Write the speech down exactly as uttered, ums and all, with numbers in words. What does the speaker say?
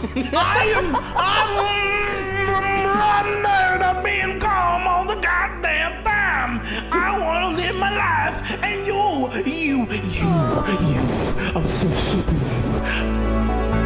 I am, I'm tired of being calm all the goddamn time. I want to live my life, and you, you, you, you, I'm so sick of you.